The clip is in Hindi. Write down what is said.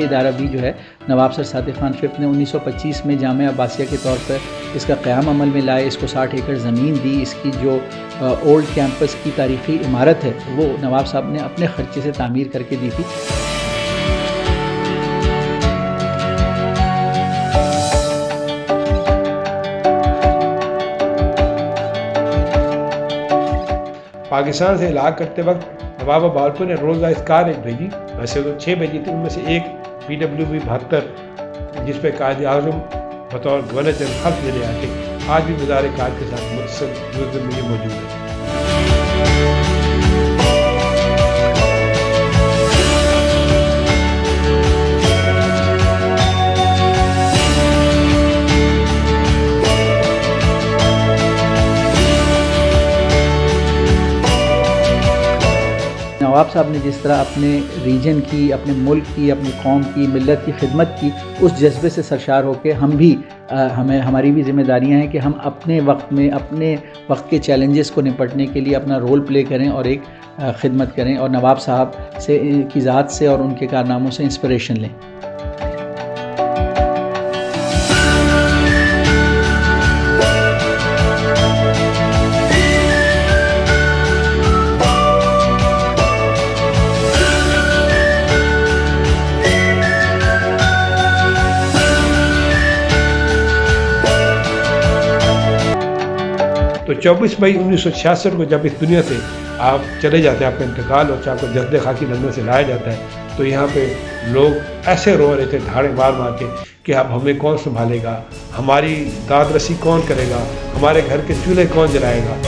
इदारा भी जो है नवाब सर सादिक खान फिफ्थ ने 1925 में जामिया अब्बासिया के तौर पर इसका क़याम अमल में लाए। इसको 60 एकड़ ज़मीन दी। इसकी जो ओल्ड कैंपस की तारीख़ी इमारत है वो नवाब साहब ने अपने ख़र्चे से तामीर करके दी थी। पाकिस्तान से इलाक़ करते वक्त नवाब बहावलपुर ने रोज़ रॉयस कार एक भेजी, वैसे तो 6 भेजी थी, उनमें से एक PWV 72 जिस पर कायद आज़म बतौर गवर्नर जनरल हल्फ लेने आए थे, आज भी मज़ार कार के साथ मुतसिल म्यूज़ियम में ये मौजूद है। नवाब साहब ने जिस तरह अपने रीजन की, अपने मुल्क की, अपनी कौम की, मिल्लत की खिदमत की, उस जज्बे से सरशार होकर हम भी हमारी भी ज़िम्मेदारियां हैं कि हम अपने वक्त में अपने वक्त के चैलेंजेस को निपटने के लिए अपना रोल प्ले करें और एक खिदमत करें और नवाब साहब से की ज़ात से और उनके कारनामों से इंस्पिरेशन लें। तो 24 मई 1966 को जब इस दुनिया से आप चले जाते हैं, आपका इंतकाल होता है, आपको जस्द खाकी लंदन से लाया जाता है, तो यहाँ पे लोग ऐसे रो रहे थे धाड़े मार मार के कि अब हमें कौन संभालेगा, हमारी दाद रसी कौन करेगा, हमारे घर के चूल्हे कौन जलाएगा।